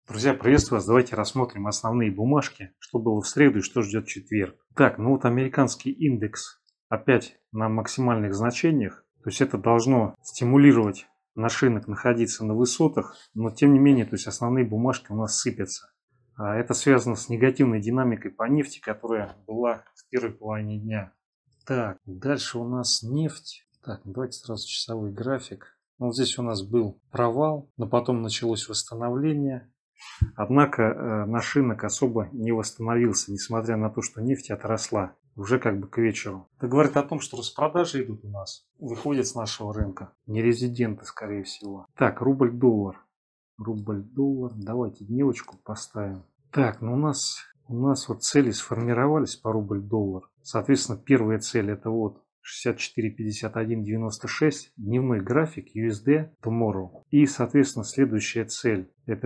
Друзья, приветствую вас. Давайте рассмотрим основные бумажки, что было в среду и что ждет в четверг. Так, ну вот американский индекс опять на максимальных значениях. То есть это должно стимулировать наш рынок находиться на высотах, но тем не менее, то есть основные бумажки у нас сыпятся. Это связано с негативной динамикой по нефти, которая была в первой половине дня. Так, дальше у нас нефть. Так, давайте сразу часовой график. Вот здесь у нас был провал, но потом началось восстановление. Однако наш рынок особо не восстановился, несмотря на то, что нефть отросла уже как бы к вечеру. Это говорит о том, что распродажи идут у нас, выходят с нашего рынка. Нерезиденты, скорее всего. Так, рубль-доллар. Рубль-доллар. Давайте дневочку поставим. Так, ну у нас вот цели сформировались по рубль-доллар. Соответственно, первая цель это вот 64.51.96, дневной график USD Tomorrow. И, соответственно, следующая цель это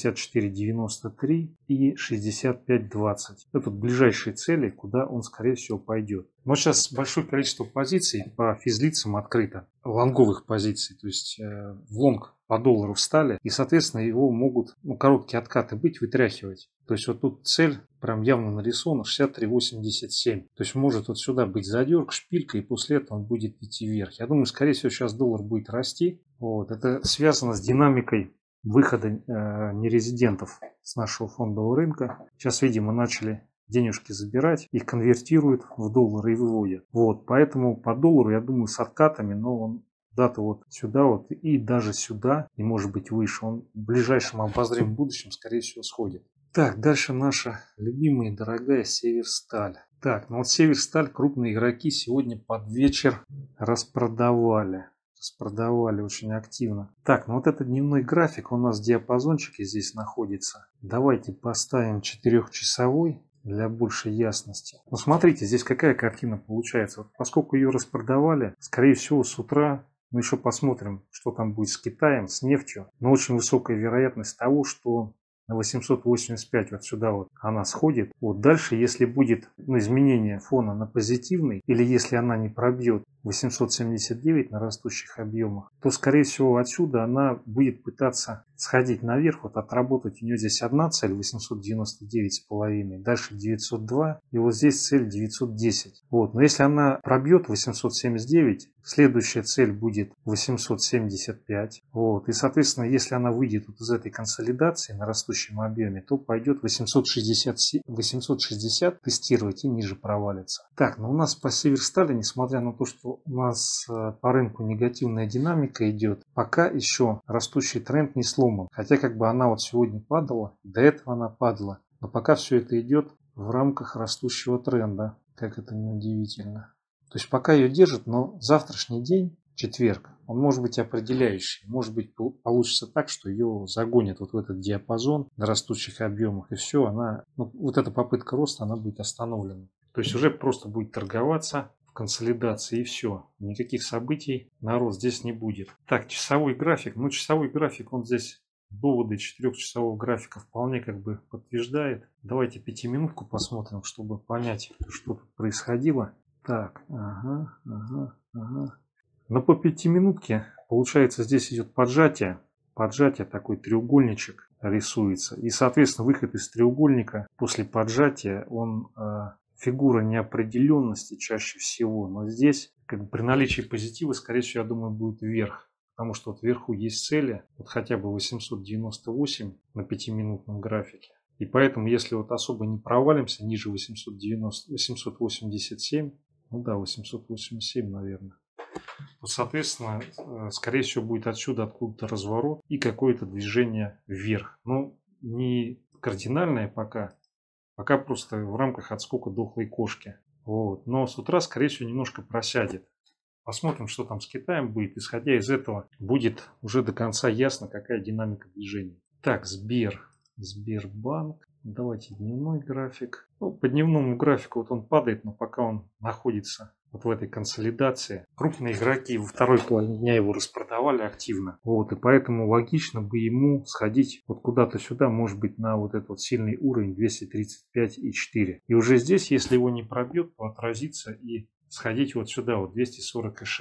64.93 и 65.20. Это ближайшие цели, куда он, скорее всего, пойдет. Но сейчас большое количество позиций по физлицам открыто, лонговых позиций, то есть в лонг по доллару встали, и, соответственно, его могут короткие откаты быть, вытряхивать. То есть вот тут цель прям явно нарисована 63.87. То есть может вот сюда быть задерг, шпилька, и после этого он будет идти вверх. Я думаю, скорее всего, сейчас доллар будет расти. Вот. Это связано с динамикой выхода нерезидентов с нашего фондового рынка. Сейчас, видимо, начали денежки забирать, их конвертируют в доллары и выводят. Вот. Поэтому по доллару, я думаю, с откатами, но он куда-то вот сюда вот и даже сюда, и может быть выше, он в ближайшем обозримом будущем, скорее всего, сходит. Так, дальше наша любимая и дорогая Северсталь. Так, ну вот Северсталь крупные игроки сегодня под вечер распродавали. Распродавали очень активно. Так, ну вот этот дневной график, у нас в диапазончике здесь находится. Давайте поставим 4-часовой для большей ясности. Ну смотрите, здесь какая картина получается. Вот поскольку ее распродавали, скорее всего с утра, мы еще посмотрим, что там будет с Китаем, с нефтью. Но очень высокая вероятность того, что на 885 вот сюда вот она сходит. Вот дальше, если будет изменение фона на позитивный, или если она не пробьет 879 на растущих объемах, то, скорее всего, отсюда она будет пытаться сходить наверх, вот отработать. У нее здесь одна цель 899,5, дальше 902, и вот здесь цель 910. Вот. Но если она пробьет 879, следующая цель будет 875. Вот. И, соответственно, если она выйдет вот из этой консолидации на растущем объеме, то пойдет 860 тестировать и ниже провалится. Так, но у нас по Северстали, несмотря на то, что у нас по рынку негативная динамика идет, пока еще растущий тренд не сломан. Хотя как бы она вот сегодня падала, до этого она падала. Но пока все это идет в рамках растущего тренда. Как это неудивительно. То есть пока ее держит, но завтрашний день, четверг, он может быть определяющий. Может быть получится так, что ее загонят вот в этот диапазон на растущих объемах. И все, она, вот эта попытка роста, она будет остановлена. То есть уже просто будет торговаться в консолидации и все. Никаких событий на рост здесь не будет. Так, часовой график. Ну, часовой график, он здесь доводы 4-часового графика вполне как бы подтверждает. Давайте 5-минутку посмотрим, чтобы понять, что тут происходило. Так, ага. Но по 5-минутке, получается, здесь идет поджатие. Поджатие, такой треугольничек рисуется. И, соответственно, выход из треугольника после поджатия, он фигура неопределенности чаще всего. Но здесь, как бы при наличии позитива, скорее всего, я думаю, будет вверх. Потому что вот вверху есть цели, вот хотя бы 898 на 5-минутном графике. И поэтому, если вот особо не провалимся ниже 887, ну да, 887, наверное, то, соответственно, скорее всего, будет отсюда откуда-то разворот и какое-то движение вверх. Но не кардинальное пока. Пока просто в рамках отскока дохлой кошки. Вот. Но с утра, скорее всего, немножко просядет. Посмотрим, что там с Китаем будет. Исходя из этого, будет уже до конца ясно, какая динамика движения. Так, Сбербанк. Давайте дневной график. Ну, по дневному графику вот он падает, но пока он находится вот в этой консолидации. Крупные игроки во второй половине дня его распродавали активно. Вот, и поэтому логично бы ему сходить вот куда-то сюда, может быть, на вот этот вот сильный уровень 235,4. И уже здесь, если его не пробьет, то отразится и сходить вот сюда, вот 240,6.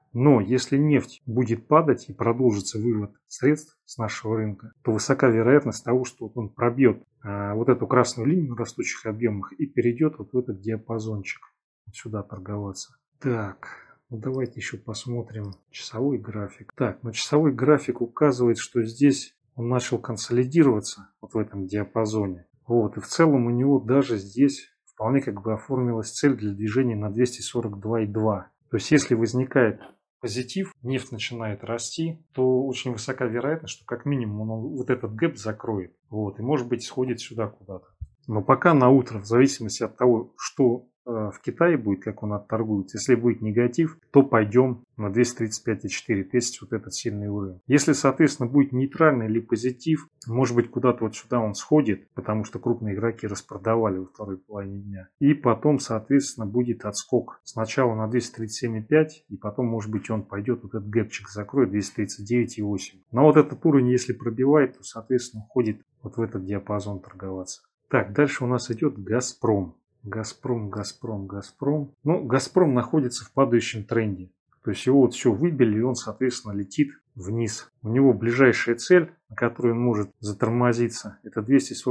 Но если нефть будет падать и продолжится вывод средств с нашего рынка, то высока вероятность того, что он пробьет вот эту красную линию на растущих объемах и перейдет вот в этот диапазончик. Вот сюда торговаться. Так, ну давайте еще посмотрим часовой график. Так, но часовой график указывает, что здесь он начал консолидироваться вот в этом диапазоне. Вот, и в целом у него даже здесь вполне как бы оформилась цель для движения на 242,2. То есть если возникает позитив, нефть начинает расти, то очень высока вероятность, что как минимум он вот этот гэп закроет. Вот, и может быть сходит сюда куда-то. Но пока на утро, в зависимости от того, что в Китае будет, как он отторгуется, если будет негатив, то пойдем на 235,4, тестить вот этот сильный уровень. Если, соответственно, будет нейтральный или позитив, может быть, куда-то вот сюда он сходит, потому что крупные игроки распродавали во второй половине дня. И потом, соответственно, будет отскок сначала на 237,5, и потом, может быть, он пойдет, вот этот гэпчик закроет 239,8. Но вот этот уровень, если пробивает, то, соответственно, уходит вот в этот диапазон торговаться. Так, дальше у нас идет Газпром. Газпром. Ну, Газпром находится в падающем тренде. То есть его вот все выбили, и он, соответственно, летит вниз. У него ближайшая цель, на которую он может затормозиться, это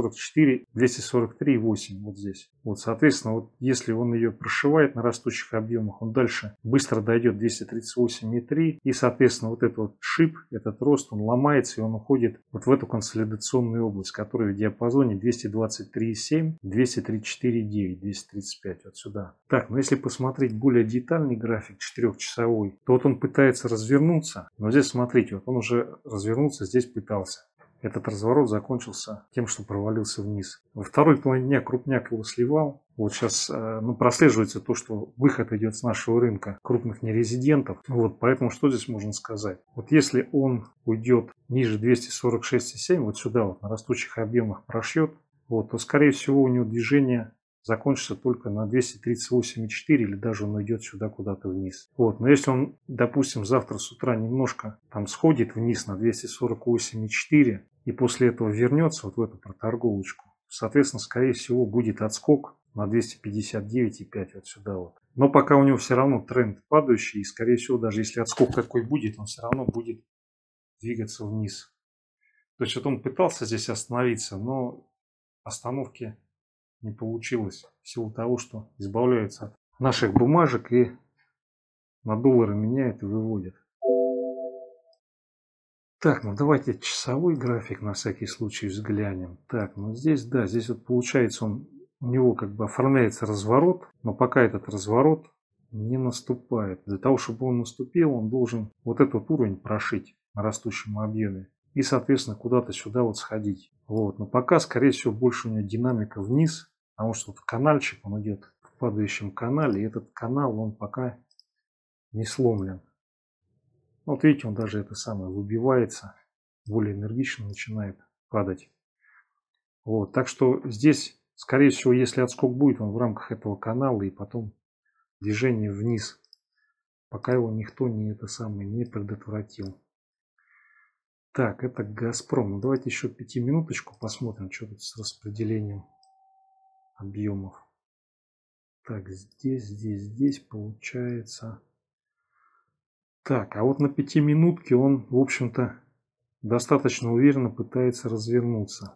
243,8 вот здесь. Вот, соответственно, вот если он ее прошивает на растущих объемах, он дальше быстро дойдет 238,3, и, соответственно, вот этот вот шип, этот рост, он ломается, и он уходит вот в эту консолидационную область, которая в диапазоне 223,7, 234,9, 235, вот сюда. Так, но если посмотреть более детальный график 4-часовой, то вот он пытается развернуться, но здесь, смотрите, вот он уже развернулся, здесь пытался. Этот разворот закончился тем, что провалился вниз. Во второй половине дня крупняк его сливал. Вот сейчас прослеживается то, что выход идет с нашего рынка крупных нерезидентов. Вот, поэтому что здесь можно сказать? Вот если он уйдет ниже 246,7, вот сюда вот на растущих объемах прошьет, вот, то скорее всего у него движение закончится только на 238,4 или даже он уйдет сюда куда-то вниз. Вот. Но если он, допустим, завтра с утра немножко там сходит вниз на 248,4 и после этого вернется вот в эту проторговочку, соответственно, скорее всего, будет отскок на 259,5 вот сюда вот. Но пока у него все равно тренд падающий, и скорее всего, даже если отскок какой будет, он все равно будет двигаться вниз. То есть вот он пытался здесь остановиться, но остановки не получилось в силу того, что избавляются от наших бумажек и на доллары меняют и выводят. Так, ну давайте часовой график на всякий случай взглянем. Так, ну здесь, да, здесь вот получается у него как бы оформляется разворот, но пока этот разворот не наступает. Для того, чтобы он наступил, он должен вот этот уровень прошить на растущем объеме и, соответственно, куда-то сюда вот сходить. Вот, но пока, скорее всего, больше у него динамика вниз, потому что вот канальчик, он идет в падающем канале, и этот канал, он пока не сломлен. Вот видите, он даже это самое выбивается, более энергично начинает падать. Вот, так что здесь, скорее всего, если отскок будет, он в рамках этого канала, и потом движение вниз, пока его никто не предотвратил. Так, это Газпром. Ну, давайте еще 5-минуточку посмотрим, что тут с распределением объемов. Так, здесь получается. Так, а вот на 5-минутке он, в общем-то, достаточно уверенно пытается развернуться.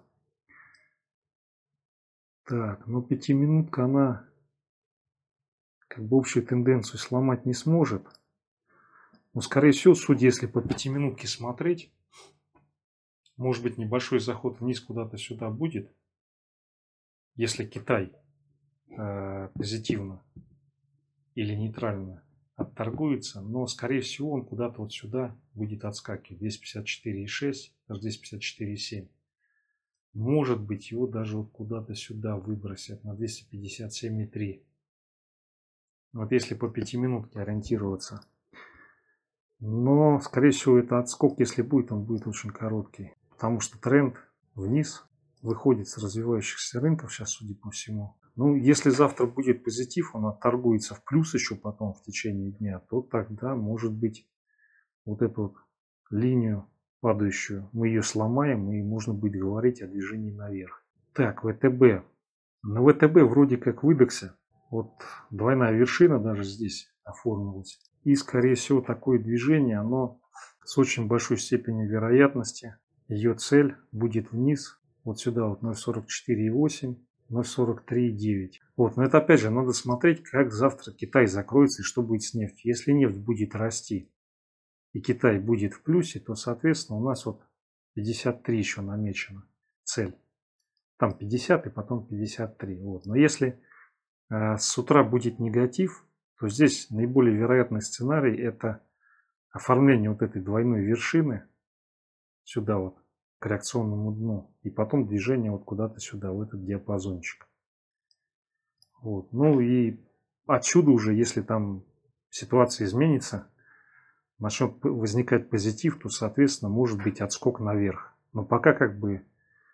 Так, но 5-минутка, она как бы общую тенденцию сломать не сможет. Но, скорее всего, судя, если по 5-минутке смотреть, может быть, небольшой заход вниз куда-то сюда будет, если Китай позитивно или нейтрально отторгуется, но, скорее всего, он куда-то вот сюда будет отскакивать. 254,6, даже 254,7. Может быть, его даже вот куда-то сюда выбросят на 257,3. Вот если по 5-минутке ориентироваться. Но, скорее всего, это отскок, если будет, он будет очень короткий. Потому что тренд вниз выходит с развивающихся рынков сейчас, судя по всему. Ну, если завтра будет позитив, он отторгуется в плюс еще потом в течение дня, то тогда, может быть, вот эту вот линию падающую, мы ее сломаем, и можно будет говорить о движении наверх. Так, ВТБ. На ВТБ вроде как выдохся. Вот двойная вершина даже здесь оформилась. И, скорее всего, такое движение, оно с очень большой степенью вероятности, ее цель будет вниз, вот сюда вот 0.44,8, 0.43,9. Вот, но это опять же надо смотреть, как завтра Китай закроется и что будет с нефтью. Если нефть будет расти и Китай будет в плюсе, то, соответственно, у нас вот 53 еще намечена цель. Там 50 и потом 53. Вот. Но если с утра будет негатив, то здесь наиболее вероятный сценарий это оформление вот этой двойной вершины сюда вот к реакционному дну и потом движение вот куда-то сюда, в этот диапазончик. Вот. Ну и отсюда уже, если там ситуация изменится, начнет возникать позитив, то, соответственно, может быть отскок наверх. Но пока как бы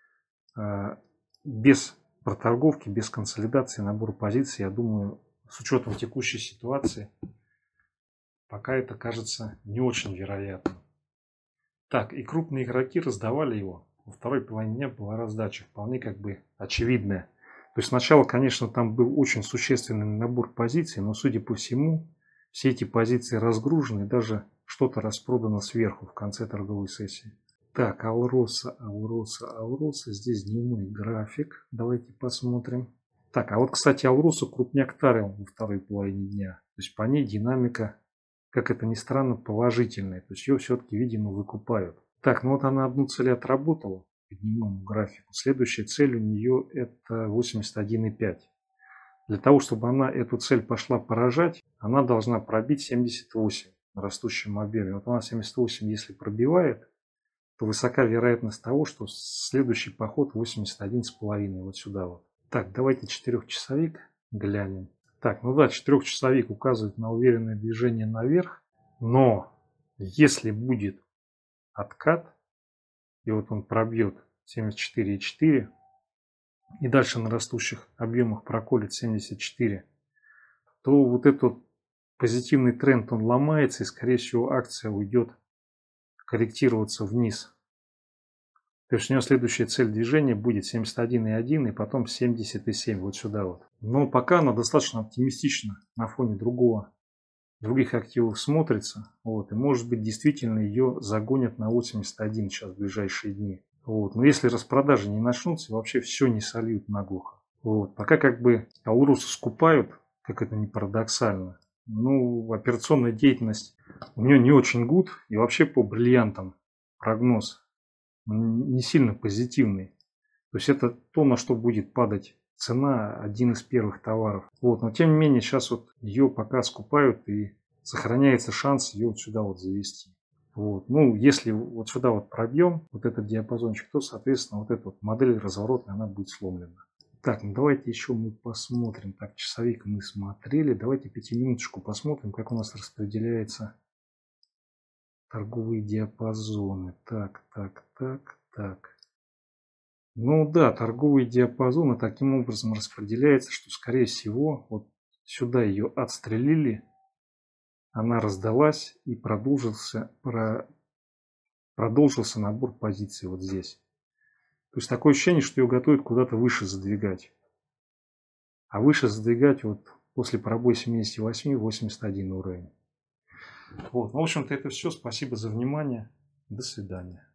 без проторговки, без консолидации, набора позиций, я думаю, с учетом текущей ситуации, пока это кажется не очень вероятным. Так, и крупные игроки раздавали его. Во второй половине дня была раздача, вполне как бы очевидная. То есть сначала, конечно, там был очень существенный набор позиций, но, судя по всему, все эти позиции разгружены, даже что-то распродано сверху в конце торговой сессии. Так, Алроса. Здесь дневной график. Давайте посмотрим. Так, а вот, кстати, Алросу крупняк тарил во второй половине дня. То есть по ней динамика, как это ни странно, положительная. То есть ее все-таки, видимо, выкупают. Так, ну вот она одну цель отработала по дневному графику. Следующая цель у нее это 81,5. Для того, чтобы она эту цель пошла поражать, она должна пробить 78 на растущем объеме. Вот она 78, если пробивает, то высока вероятность того, что следующий поход 81,5 вот сюда вот. Так, давайте 4-часовик глянем. Так, ну да, 4-часовик указывает на уверенное движение наверх, но если будет откат, и вот он пробьет 74,4 и дальше на растущих объемах проколет 74, то вот этот позитивный тренд он ломается и, скорее всего, акция уйдет корректироваться вниз. То есть у него следующая цель движения будет 71,1 и потом 70,7 вот сюда вот. Но пока она достаточно оптимистично на фоне других активов смотрится. Вот, и может быть действительно ее загонят на 81 сейчас в ближайшие дни. Вот. Но если распродажи не начнутся, вообще все не сольют наглухо. Вот. Пока как бы Алроса скупают, как это ни парадоксально. Ну, операционная деятельность у нее не очень гуд. И вообще по бриллиантам прогноз не сильно позитивный. То есть это то, на что будет падать цена, один из первых товаров. Вот. Но тем не менее сейчас вот ее пока скупают и сохраняется шанс ее вот сюда вот завести. Вот. Ну, если вот сюда вот пробьем вот этот диапазончик, то, соответственно, вот эта вот модель разворотная, она будет сломлена. Так, ну давайте еще мы посмотрим. Так, часовик мы смотрели. Давайте 5-минуточку посмотрим, как у нас распределяется торговые диапазоны. Так. Ну да, торговые диапазоны таким образом распределяются, что, скорее всего, вот сюда ее отстрелили, она раздалась и продолжился набор позиций вот здесь. То есть такое ощущение, что ее готовят куда-то выше задвигать. А выше задвигать вот после пробоя 78, 81 уровень. Вот. Ну, в общем-то, это все. Спасибо за внимание. До свидания.